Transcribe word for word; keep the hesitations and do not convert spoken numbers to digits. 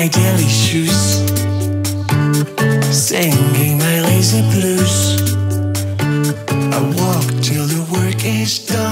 my daily shoes, singing my lazy blues. I walk till the work is done.